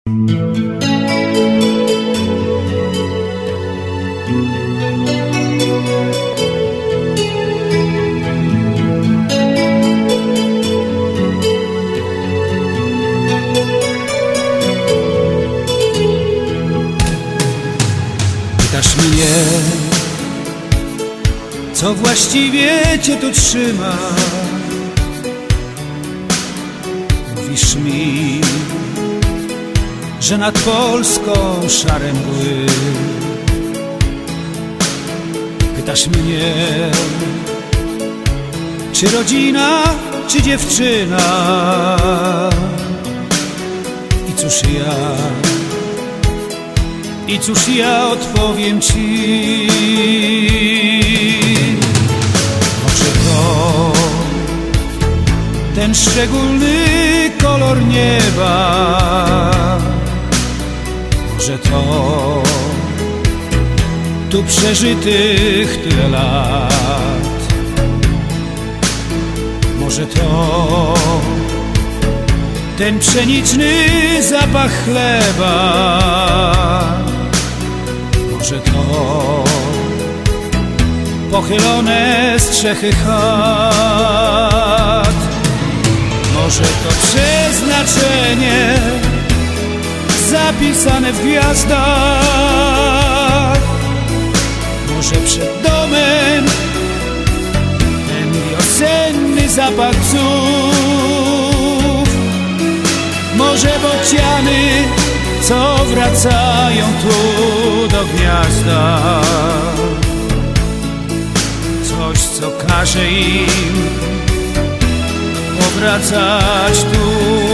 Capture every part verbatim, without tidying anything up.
Pytasz mnie, co właściwie cię tu trzyma. Mówisz mi, że nad Polską szare mgły. Pytasz mnie, czy rodzina, czy dziewczyna. I cóż ja, i cóż ja odpowiem ci? Może to ten szczególny kolor nieba, może to tu przeżytych tyle lat, może to ten pszeniczny zapach chleba, może to pochylone strzechy chat, może to przeznaczenie zapisane w gwiazdach, może przed domem ten wiosenny zapach psów, może bociany, co wracają tu do gniazda. Coś, co każe im powracać tu.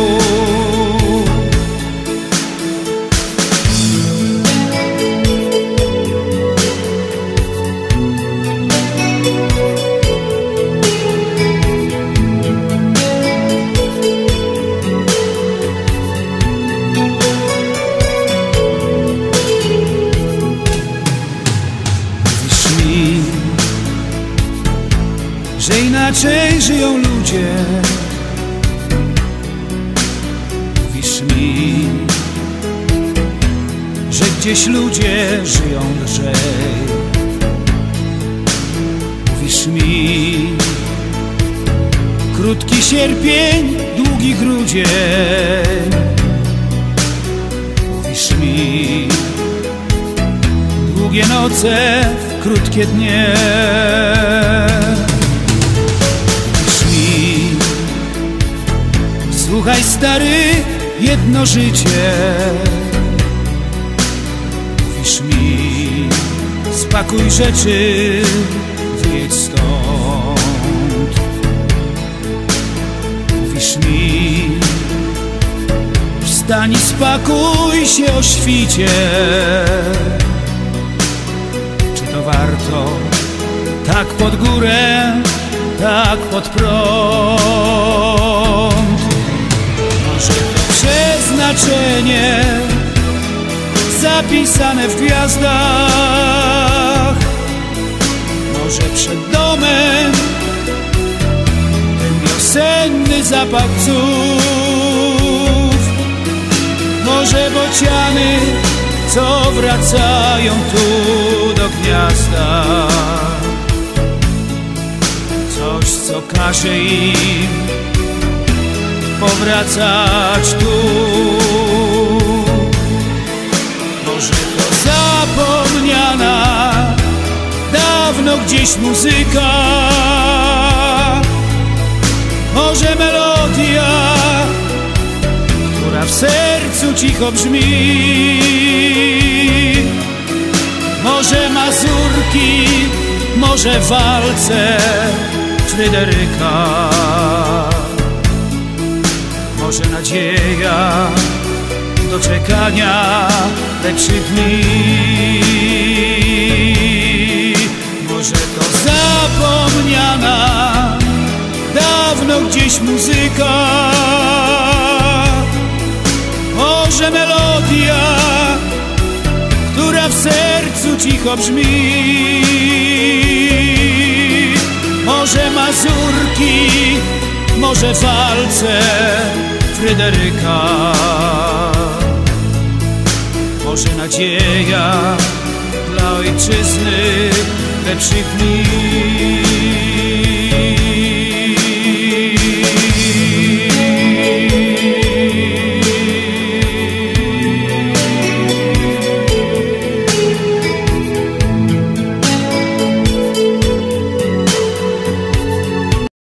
Że inaczej żyją ludzie. Mówisz mi, że gdzieś ludzie żyją lżej. Mówisz mi, krótki sierpień, długi grudzień. Mówisz mi, długie noce, krótkie dnie. Słuchaj stary, jedno życie. Mówisz mi, spakuj rzeczy, wyjedź stąd. Mówisz mi, wstań i spakuj się o świcie. Czy to warto tak pod górę, tak pod prąd? Może to przeznaczenie zapisane w gwiazdach, może przed domem ten wiosenny zapach psów, może bociany, co wracają tu do gniazda. Coś, co każe im powracać tu. Może to zapomniana dawno gdzieś muzyka, może melodia, która w sercu cicho brzmi, może mazurki, może walce Fryderyka, może nadzieja do czekania lepszych dni. Może to zapomniana dawno gdzieś muzyka, może melodia, która w sercu cicho brzmi, może mazurki, może walce Fryderyka. może nadzieja dla ojczyzny lepszych